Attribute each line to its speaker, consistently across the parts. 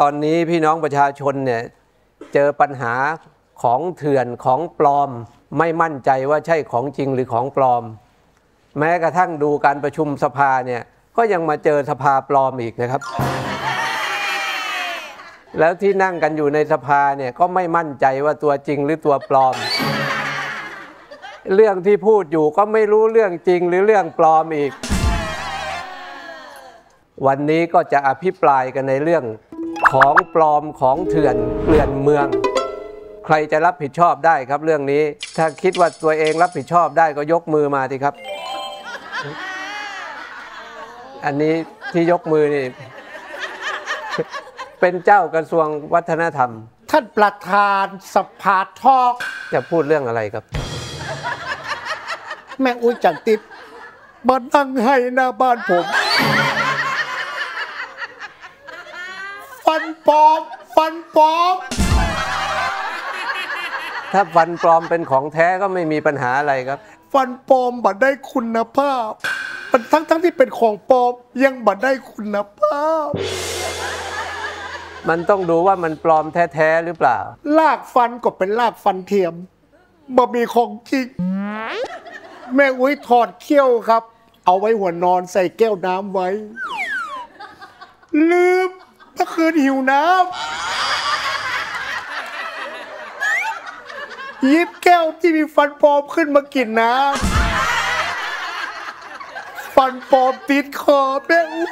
Speaker 1: ตอนนี้พี่น้องประชาชนเนี่ยเจอปัญหาของเถื่อนของปลอมไม่มั่นใจว่าใช่ของจริงหรือของปลอมแม้กระทั่งดูการประชุมสภาเนี่ยก็ยังมาเจอสภาปลอมอีกนะครับแล้วที่นั่งกันอยู่ในสภาเนี่ยก็ไม่มั่นใจว่าตัวจริงหรือตัวปลอมเรื่องที่พูดอยู่ก็ไม่รู้เรื่องจริงหรือเรื่องปลอมอีกวันนี้ก็จะอภิปรายกันในเรื่องของปลอมของเถื่อนเกลื่อนเมืองใครจะรับผิดชอบได้ครับเรื่องนี้ถ้าคิดว่าตัวเองรับผิดชอบได้ก็ยกมือมาสิครับอันนี้ที่ยกมือนี่เป็นเจ้ากระทรวงวัฒนธรรม
Speaker 2: ท่านประธานสภาทอก
Speaker 1: จะพูดเรื่องอะไรครับ
Speaker 2: แม่อุ้ยจันติดมานั่งให้หน้าบ้านผมฟันปลอม
Speaker 1: ถ้าฟันปลอมเป็นของแท้ก็ไม่มีปัญหาอะไรครับ
Speaker 2: ฟันปลอมบัดได้คุณภาพมันทั้งที่เป็นของปลอมยังบัดได้คุณภาพ
Speaker 1: มันต้องดูว่ามันปลอมแท้ๆหรือเปล่า
Speaker 2: ลากฟันก็เป็นลากฟันเทียมบ่มีของจริงแม่อุ้ยถอดเขี้ยวครับเอาไว้หัวนอนใส่แก้วน้ำไว้ลืมเมื่อคืนหิวน้ำหยิบแก้วที่มีฟันปลอมขึ้นมากินน้ำฟันปลอมติดคอแม่อุ้ย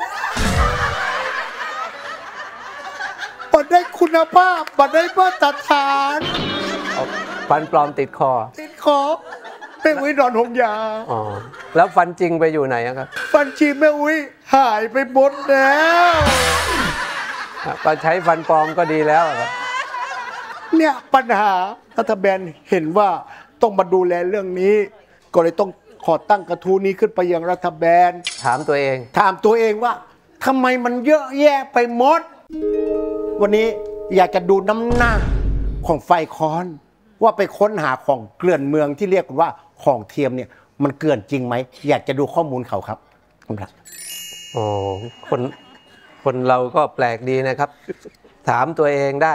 Speaker 2: บัดได้คุณภาพบัดได้มาตรฐาน
Speaker 1: ฟันปลอมติดคอ
Speaker 2: แม่อุ้ยนอนห่มยา
Speaker 1: อ๋อแล้วฟันจริงไปอยู่ไหนครับ
Speaker 2: ฟันจริงแม่อุ้ยหายไปหมดแล้ว
Speaker 1: ก็ใช้ฟันปลอมก็ดีแล้วครับ
Speaker 2: เนี่ยปัญหารัฐบาลเห็นว่าต้องมาดูแลเรื่องนี้ก็เลยต้องขอตั้งกระทู้นี้ขึ้นไปยังรัฐบาล
Speaker 1: ถามตัวเอง
Speaker 2: ว่าทำไมมันเยอะแยะไปหมดวันนี้อยากจะดูน้ำหน้าของไฟค้อนว่าไปค้นหาของเกลื่อนเมืองที่เรียกว่าของเทียมเนี่ยมันเกลื่อนจริงไหมอยากจะดูข้อมูลเขาครับคุณครับ
Speaker 1: โอ้คนเราก็แปลกดีนะครับถามตัวเองได้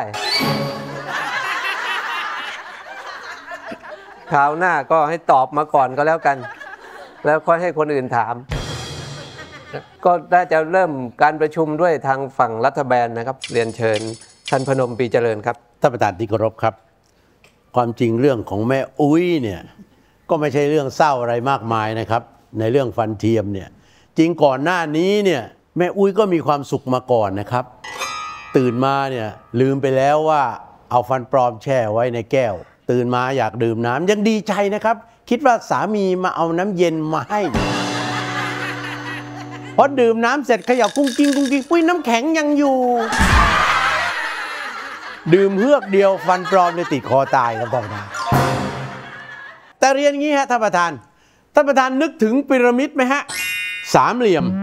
Speaker 1: คราวหน้าก็ให้ตอบมาก่อนก็แล้วกันแล้วค่อยให้คนอื่นถามก็น่าจะเริ่มการประชุมด้วยทางฝั่งรัฐบาลนะครับเรียนเชิญท่านพนมปีเจริญครับ
Speaker 3: ท่านประธานที่เคารพครับความจริงเรื่องของแม่อุ้ยเนี่ยก็ไม่ใช่เรื่องเศร้าอะไรมากมายนะครับในเรื่องฟันเทียมเนี่ยจริงก่อนหน้านี้เนี่ยแม่อุ้ยก็มีความสุขมาก่อนนะครับตื่นมาเนี่ยลืมไปแล้วว่าเอาฟันปลอมแช่ไว้ในแก้วตื่นมาอยากดื่มน้ำยังดีใจนะครับคิดว่าสามีมาเอาน้ำเย็นมาให้พอดื่มน้ำเสร็จขยับกุ้งกิ้งปุ้ยน้ำแข็งยังอยู่ดื่มเฮือกเดียวฟันปลอมเลยติดคอตายครับท่านประธานแต่เรียนงี้ฮะท่านประธานนึกถึงพีระมิดไหมฮะสามเหลี่ยม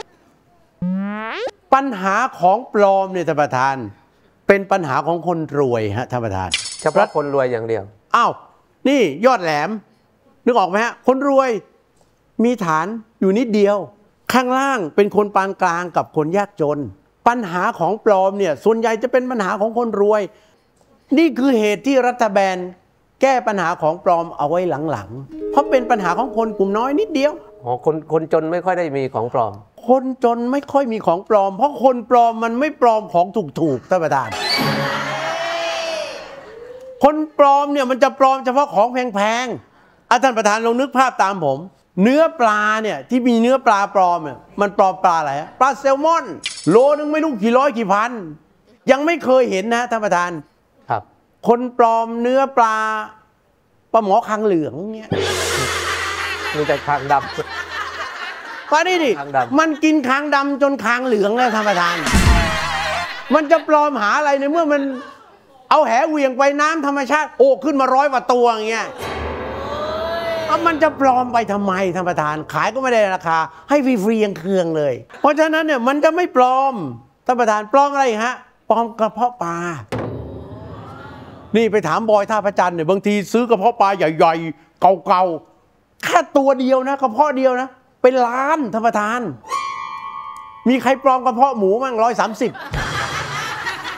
Speaker 3: ปัญหาของปลอมเนี่ยท่านประธานเป็นปัญหาของคนรวยฮะท่านประธาน
Speaker 1: เฉพาะคนรวยอย่างเดียว
Speaker 3: อ้าวนี่ยอดแหลมนึกออกไหมฮะคนรวยมีฐานอยู่นิดเดียวข้างล่างเป็นคนปานกลางกับคนยากจนปัญหาของปลอมเนี่ยส่วนใหญ่จะเป็นปัญหาของคนรวยนี่คือเหตุที่รัฐบาลแก้ปัญหาของปลอมเอาไว้หลังๆเพราะเป็นปัญหาของคนกลุ่มน้อยนิดเดียว
Speaker 1: อ๋อคนจนไม่ค่อยได้มีของปลอม
Speaker 3: คนจนไม่ค่อยมีของปลอมเพราะคนปลอมมันไม่ปลอมของถูกท่านประธานคนปลอมเนี่ยมันจะปลอมเฉพาะของแพงๆท่านประธานลองนึกภาพตามผมเนื้อปลาเนี่ยที่มีเนื้อปลาปลอมเนี่ยมันปลอมปลาอะไรปลาแซลมอนโลนึงไม่รู้กี่ร้อยกี่พันยังไม่เคยเห็นนะท่านประธาน
Speaker 1: ครับ
Speaker 3: คนปลอมเนื้อปลาหมอคางเหลืองเนี่ย
Speaker 1: มีแต่คางดำ
Speaker 3: ก็นี่ดิมันกินคางดำจนคางเหลืองแล้วท่านประธานมันจะปลอมหาอะไรในเมื่อมันเอาแหเหวี่ยงไปน้ำธรรมชาติโอ้ขึ้นมา100 กว่าตัวอย่างเงี้ยมันจะปลอมไปทำไมท่านประธานขายก็ไม่ได้ราคาให้ฟรีๆยังเคืองเลยเพราะฉะนั้นเนี่ยมันจะไม่ปลอมท่านประธานปลอมอะไรฮะปลอมกระเพาะปลานี่ไปถามบอยท่าพระจันทร์เนี่ยบางทีซื้อกระเพาะปลาใหญ่ๆเก่าๆแค่ตัวเดียวนะกระเพาะเดียวนะเป็นล้านท่านประธานมีใครปลอมกระเพาะหมูมั่ง130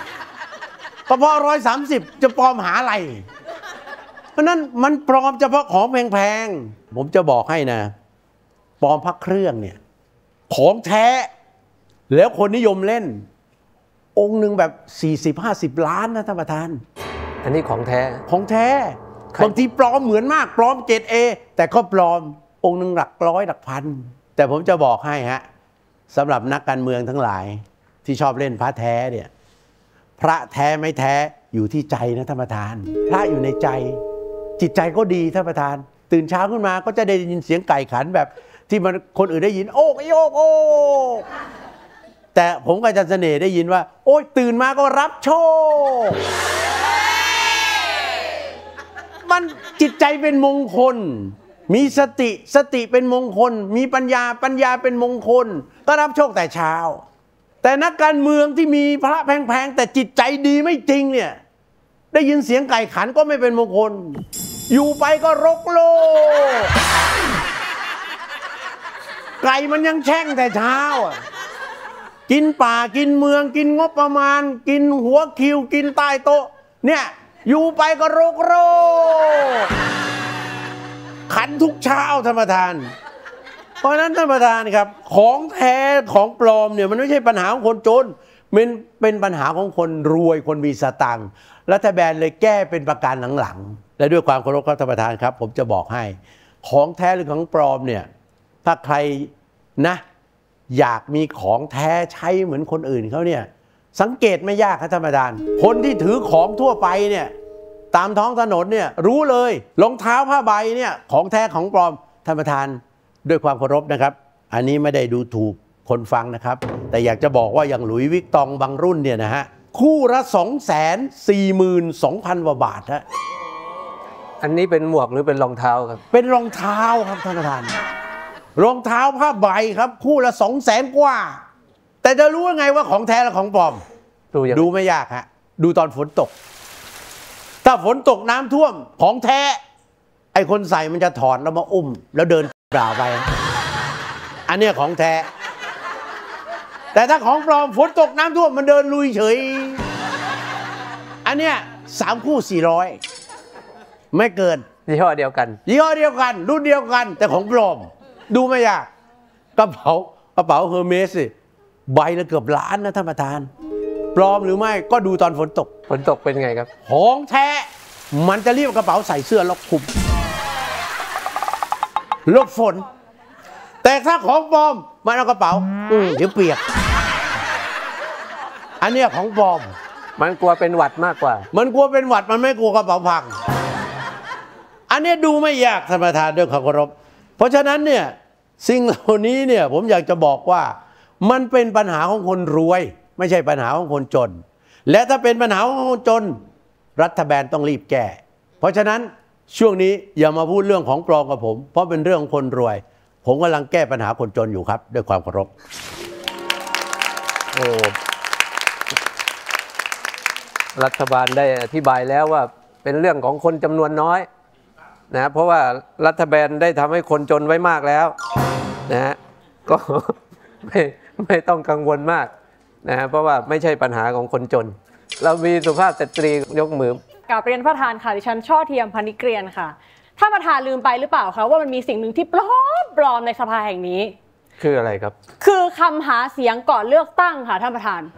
Speaker 3: ก็เพราะ130จะปลอมหาอะไรเพราะนั้นมันปลอมเฉพาะของแพงๆผมจะบอกให้นะปลอมพระเครื่องเนี่ยของแท้แล้วคนนิยมเล่นองค์หนึ่งแบบ40-50 ล้านนะท่านประธาน
Speaker 1: อันนี้ของแท้
Speaker 3: ของแท้บางทีปลอมเหมือนมากปลอมเกรด A แต่ก็ปลอมองค์หนึ่งหลักร้อยหลักพันแต่ผมจะบอกให้ฮะสำหรับนักการเมืองทั้งหลายที่ชอบเล่นพระแท้เนี่ยพระแท้ไม่แท้อยู่ที่ใจนะท่านประธานพระอยู่ในใจจิตใจก็ดีท่านประธานตื่นเช้าขึ้นมาก็จะได้ยินเสียงไก่ขันแบบที่มันคนอื่นได้ยินโอ๊กโยกโอ้แต่ผมกับอาจารย์เสน่ห์ได้ยินว่าโอ๊ยตื่นมาก็รับโชคมันจิตใจเป็นมงคลมีสติเป็นมงคลมีปัญญาเป็นมงคลก็รับโชคแต่เช้าแต่นักการเมืองที่มีพระแพงๆแต่จิตใจดีไม่จริงเนี่ยได้ยินเสียงไก่ขันก็ไม่เป็นมงคลอยู่ไปก็รกโลกไก่มันยังแช่งแต่เช้ากินป่ากินเมืองกินงบประมาณกินหัวคิวกินใต้โต๊ะเนี่ยอยู่ไปก็รกโลกขันทุกเช้าท่านประธานเพราะนั้นท่านประธานครับของแท้ของปลอมเนี่ยมันไม่ใช่ปัญหาของคนจนมันเป็นปัญหาของคนรวยคนมีสตังค์รัฐบาลเลยแก้เป็นประการหลังๆและด้วยความเคารพครับท่านประธานครับผมจะบอกให้ของแท้หรือของปลอมเนี่ยถ้าใครนะอยากมีของแท้ใช้เหมือนคนอื่นเขาเนี่ยสังเกตไม่ยากครับท่านประธานคนที่ถือของทั่วไปเนี่ยตามท้องถนนเนี่ยรู้เลยรองเท้าผ้าใบเนี่ยของแท้ของปลอมท่านประธานด้วยความเคารพนะครับอันนี้ไม่ได้ดูถูกคนฟังนะครับแต่อยากจะบอกว่าอย่างหลุยส์วิกตองบางรุ่นเนี่ยนะฮะคู่ละ242,000 กว่าบาทฮะ
Speaker 1: อันนี้เป็นหมวกหรือเป็นรองเท้าครับ
Speaker 3: เป็นรองเท้าครับท่านประธานรองเท้าผ้าใบครับคู่ละ200,000 กว่าแต่จะรู้ยังไงว่าของแท้และของปลอมดูไม่ยากฮะดูตอนฝนตกถ้าฝนตกน้ำท่วมของแท้ไอ้คนใส่มันจะถอดแล้วมาอุ้มแล้วเดินเปล่าไปอันนี้ของแท้แต่ถ้าของปลอมฝนตกน้ำท่วมมันเดินลุยเฉยอันเนี้ย3 คู่ 400ไม่เกิน
Speaker 1: ยี่ห้อเดียวกัน
Speaker 3: รุ่นเดียวกันแต่ของปลอมดูไม่ยากกระเป๋าเฮอร์เมสสิใบละเกือบล้านนะท่านประธานปลอมหรือไม่ก็ดูตอนฝนตก
Speaker 1: เป็นไงครับ
Speaker 3: ของแท้มันจะรีบกระเป๋าใส่เสื้อแล้วคลุมหลบฝนแต่ถ้าของปลอมมันเอากระเป๋าเดี๋ยวเปียกอันนี้ของปลอม
Speaker 1: มันกลัวเป็นหวัดมากกว่า
Speaker 3: มันกลัวเป็นหวัดมันไม่กลัวกระเป๋าพังอันนี้ดูไม่ยากท่านประธานด้วยความเคารพเพราะฉะนั้นเนี่ยสิ่งเหล่านี้เนี่ยผมอยากจะบอกว่ามันเป็นปัญหาของคนรวยไม่ใช่ปัญหาของคนจนและถ้าเป็นปัญหาของคนจนรัฐบาลต้องรีบแก้เพราะฉะนั้นช่วงนี้อย่ามาพูดเรื่องของปลอมกับผมเพราะเป็นเรื่องของคนรวยผมกำลังแก้ปัญหาคนจนอยู่ครับด้วยความเคารพ
Speaker 1: รัฐบาลได้อธิบายแล้วว่าเป็นเรื่องของคนจำนวนน้อยนะเพราะว่ารัฐบาลได้ทำให้คนจนไว้มากแล้วนะก็ไม่ต้องกังวลมากนะเพราะว่าไม่ใช่ปัญหาของคนจนเรามีสุภาพสตรียกมือก
Speaker 4: ราบเรียนประธานค่ะดิฉันช่อเทียมพนิเกรียนค่ะท่านประธานลืมไปหรือเปล่าคะว่ามันมีสิ่งหนึ่งที่ปลอมในสภาแห่งนี้
Speaker 1: คืออะไรครับ
Speaker 4: คือคำหาเสียงก่อนเลือกตั้งค่ะท่านประธาน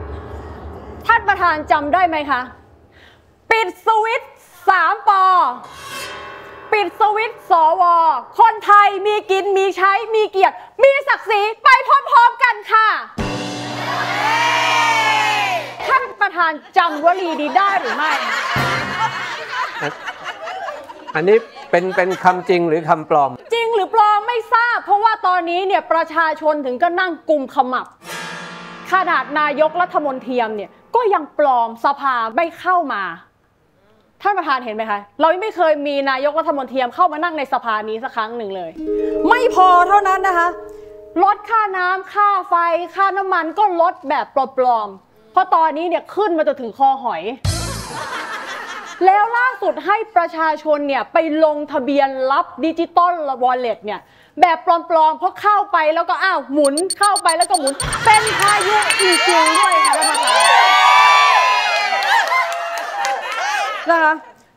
Speaker 4: จำได้ไหมคะปิดสวิตช์3 ป.ปิดสวิตช์สว.คนไทยมีกินมีใช้มีเกียรติมีศักดิ์ศรีไปพร้อมๆกันค่ะท่านประธานจำวลีดีได้หรือไม่
Speaker 1: อันนี้เป็นคำจริงหรือคำปลอม
Speaker 4: จริงหรือปลอมไม่ทราบเพราะว่าตอนนี้เนี่ยประชาชนถึงก็นั่งกุมขมับขนาดนายกรัฐมนตรีเนี่ยก็ยังปลอมสภาไม่เข้ามาท่านประธานเห็นไหมคะเราไม่เคยมีนายกรัฐมนตรีเข้ามานั่งในสภานี้สักครั้งหนึ่งเลยไม่พอเท่านั้นนะคะลดค่าน้ำค่าไฟค่าน้ำมันก็ลดแบบปลอมเพราะตอนนี้เนี่ยขึ้นมาจนถึงคอหอยแล้วล่าสุดให้ประชาชนเนี่ยไปลงทะเบียนรับดิจิตอลวอลเล็ตเนี่ยแบบปลอมๆเพราะเข้าไปแล้วก็หมุนเข้าไปแล้วก็หมุนเป็นพายุจริงๆด้วยค่ะท่านประธาน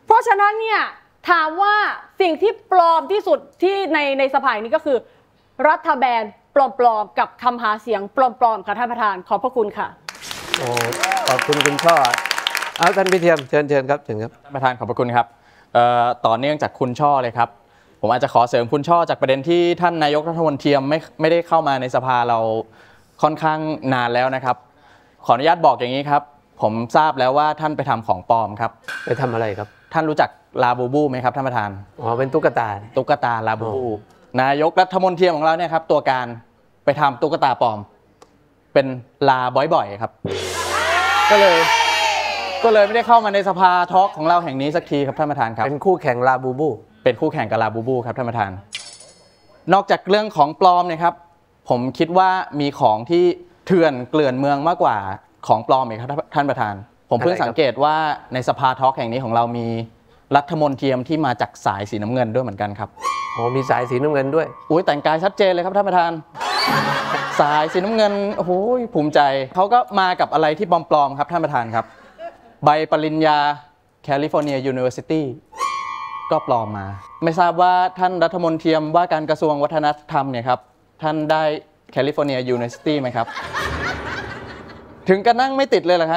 Speaker 4: เพราะฉะนั้นเนี่ยถามว่าสิ่งที่ปลอมที่สุดที่ในสภานี้ก็คือรัฐบาลปลอมๆกับคำหาเสียงปลอมๆค่ะท่านประธานขอบพระคุณค่ะ
Speaker 1: โอ้ขอบคุณคุณช่อเอาท่านพิเทียมเชิญครับเชิญครับ
Speaker 5: ท่านประธานขอบพระคุณครับต่อเนื่องจากคุณช่อเลยครับผมอาจจะขอเสริมคุณช่อจากประเด็นที่ท่านนายกรัฐมนตรีไม่ได้เข้ามาในสภาเราค่อนข้างนานแล้วนะครับขออนุญาตบอกอย่างนี้ครับผมทราบแล้วว่าท่านไปทำของปลอมครับ
Speaker 1: ไปทำอะไรครับ
Speaker 5: ท่านรู้จักลาบูบูไหมครับท่านประธาน
Speaker 1: อ๋อเป็นตุ๊กตา
Speaker 5: ลาบูบูนายกรัฐมนตรีของเราเนี่ยครับตัวการไปทำตุ๊กตาปลอมเป็นลาบ่อยๆครับก็เลยไม่ได้เข้ามาในสภาทอล์กของเราแห่งนี้สักทีครับท่านประธานครับ
Speaker 1: เป็นคู่แข่งลาบูบู
Speaker 5: เป็นคู่แข่งกับลาบูบูครับท่านประธานนอกจากเรื่องของปลอมเนี่ยครับผมคิดว่ามีของที่เถื่อนเกลื่อนเมืองมากกว่าของปลอมอีกครับท่านประธานผมเพิ่งสังเกตว่าในสภาทอล์กแห่งนี้ของเรามีรัฐมนตรีที่มาจากสายสีน้ำเงินด้วยเหมือนกันครับ
Speaker 1: อ๋อมีสายสีน้ำเงินด้วย
Speaker 5: อุ้ยแต่งกายชัดเจนเลยครับท่านประธานสายสีน้ำเงินโอ้โหภูมิใจเขาก็มากับอะไรที่ปลอมๆครับท่านประธานครับใบปริญญาแคลิฟอร์เนียยูนิเวอร์ซิตี้ก็ปลอมมาไม่ทราบว่าท่านรัฐมนตรีว่าการกระทรวงวัฒนธรรมเนี่ยครับท่านได้แคลิฟอร์เนียยูนิเวอร์ซิตี้ไหมครับถึงกันนั่งไม่ติดเลยเหรอฮะ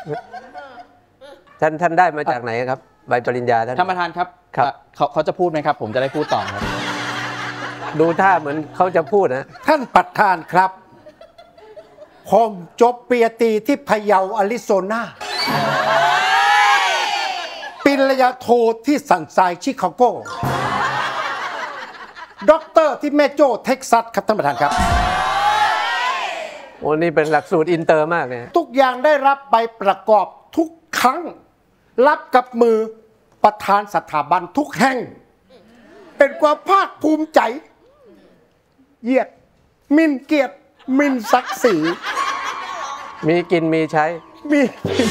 Speaker 1: ท่านได้มาจากไหนครับใบปริญญาท่าน
Speaker 5: ประธานครับเขาจะพูดไหมครับผมจะได้พูดต่อครับ
Speaker 1: ดูท่าเหมือนเขาจะพูดนะ
Speaker 2: ท่านประธานครับผมจบปริญญาตรีที่พะเยาอาริโซนาปริญญาโทที่สันทรายชิคาโกด็อกเตอร์ที่แม่โจ้เท็กซัสครับท่านประธานครับ
Speaker 1: โอ้นี่เป็นหลักสูตรอินเตอร์มากเลย
Speaker 2: ทุกอย่างได้รับใบประกอบทุกครั้งรับกับมือประธานสถาบันทุกแห่งเป็นความภาคภูมิใจเหยียดมินเกียรติมินศักดิ์ศรี
Speaker 1: มีกินมีใช้
Speaker 2: มี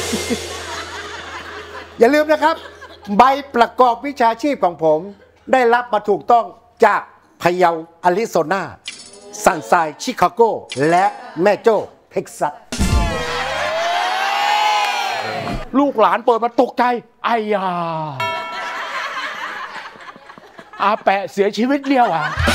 Speaker 2: อย่าลืมนะครับใบประกอบวิชาชีพของผมได้รับมาถูกต้องจากพะเยาอาริโซนาซันไซชิคาโกและแม่โจ้เท็กซัสลูกหลานเปิดมาตกใจไอ้ยาอาแปะเสียชีวิตเรียวอ่ะ